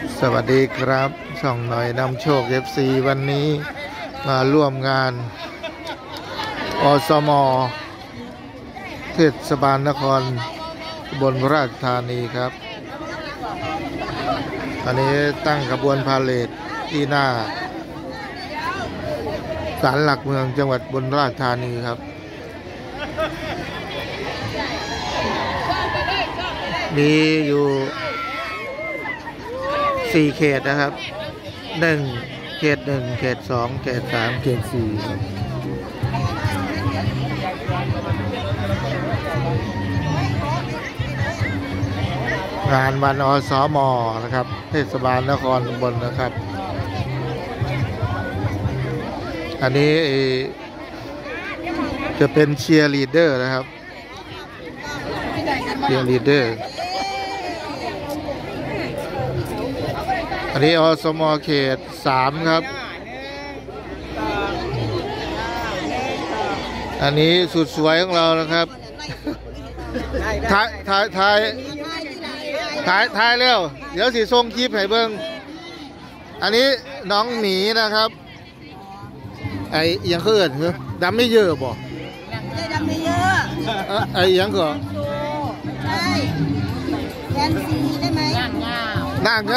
สวัสดีครับช่องหน่อยนำโชค FC วันนี้มาร่วมงานอสม.เทศบาลนครอุบลราชธานีครับอันนี้ตั้งขบวนพาเหรดที่หน้าศาลหลักเมืองจังหวัดอุบลราชธานีครับมีอยู่4 เขตนะครับ1 เขต 1 เขต 2 เขต 3 เขต 4ครับงานวันอสม.นะครับเทศบาลนครอุบลนะครับอันนี้จะเป็นเชียร์ลีดเดอร์นะครับเชียร์ลีดเดอร์อันนี้อสม.เขต 3ครับอันนี้สุดสวยของเรานะครับถ่ายแล้วเดี๋ยวสิส่งคลิปให้เบิ่งอันนี้น้องหมีนะครับไอ้ยังเขินเหรอดำไม่เยอะบ่ดำไม่เยอะไอ้ยังก็ใช่แฟนซีได้ไหมนาง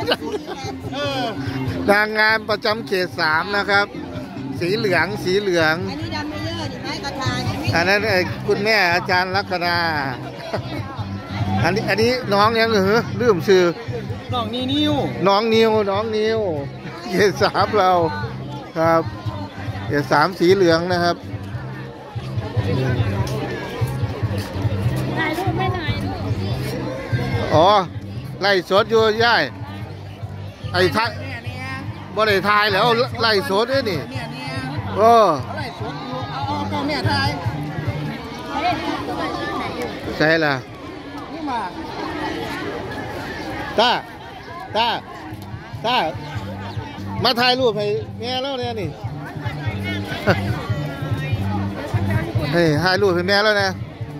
งามประจำเขต 3นะครับสีเหลืองอันนี้ดำไม่เยอะดิไหมกระทาอันนั้นคุณแม่อาจารย์ลักษณาอันนี้น้องยังเหรอลืมชื่อน้องนิวเขต 3เราครับเขต 3สีเหลืองนะครับถ่ายรูปไม่ถ่ายรูปอ๋อไล่สดอยู่ย่ายไอ้ท้ายบ่ได้ถ่ายแล้วไล่สดด้วยนี่โอ้ไล่สดอยู่เอาแม่ถ่ายใช่ล่ะนี่มาตามาถ่ายรูปให้แม่แล้วเนี่ยนี่เฮ้ยถ่ายรูปให้แม่แล้วนะ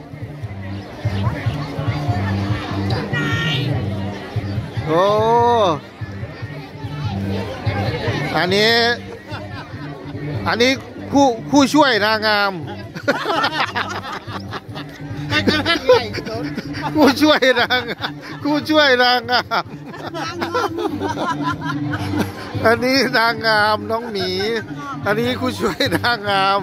โอ้อันนี้คู่ช่วยนางงามผู้ช่วยนางงามอันนี้นางงามน้องหมีอันนี้ผู้ช่วยนางงาม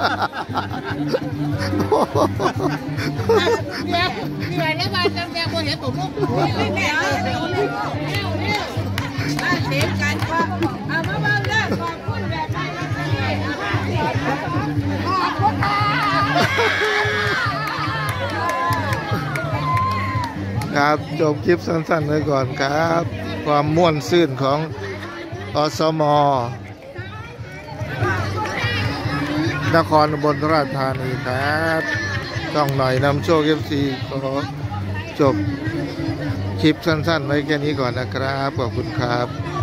เหนื่อยแล้วมาจำแนกคนเห็นผมลูกแม่เต็มกันก็เอามาบ้างเลยขอบคุณแบบไหนขอบคุณค่ะครับจบคลิปสั้นๆไว้ก่อนครับความม่วนซื่นของอสม.นครอุบลราชธานีครับต้องหน่อยนำโชค FC ขอจบคลิปสั้นๆไว้แค่นี้ก่อนนะครับขอบคุณครับ